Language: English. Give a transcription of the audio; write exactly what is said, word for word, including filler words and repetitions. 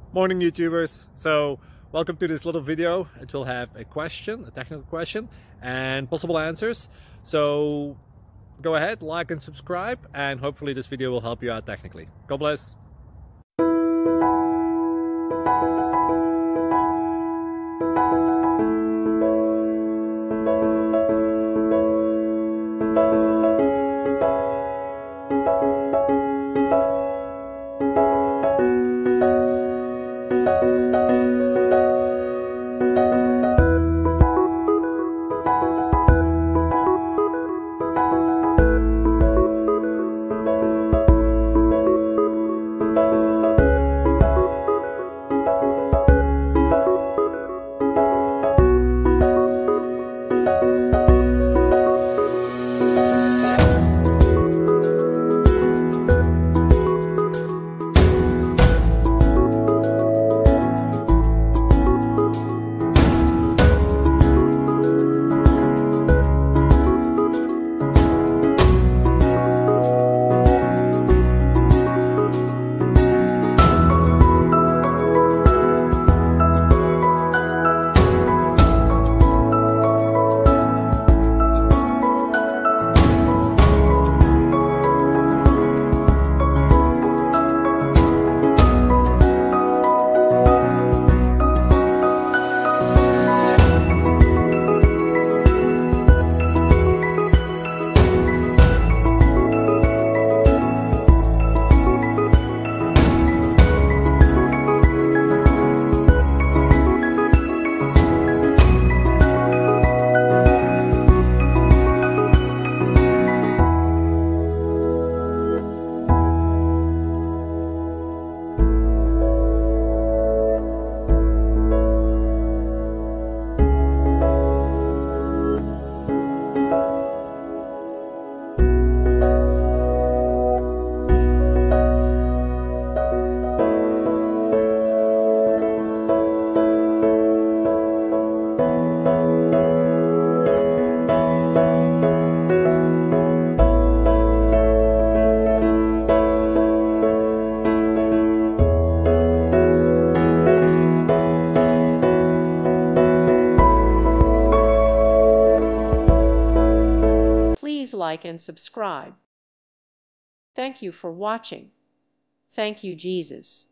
Morning YouTubers. So welcome to this little video. It will have a question, a technical question, and possible answers. So go ahead, like and subscribe, and hopefully this video will help you out technically. God bless. Please like and subscribe. Thank you for watching. Thank you, Jesus.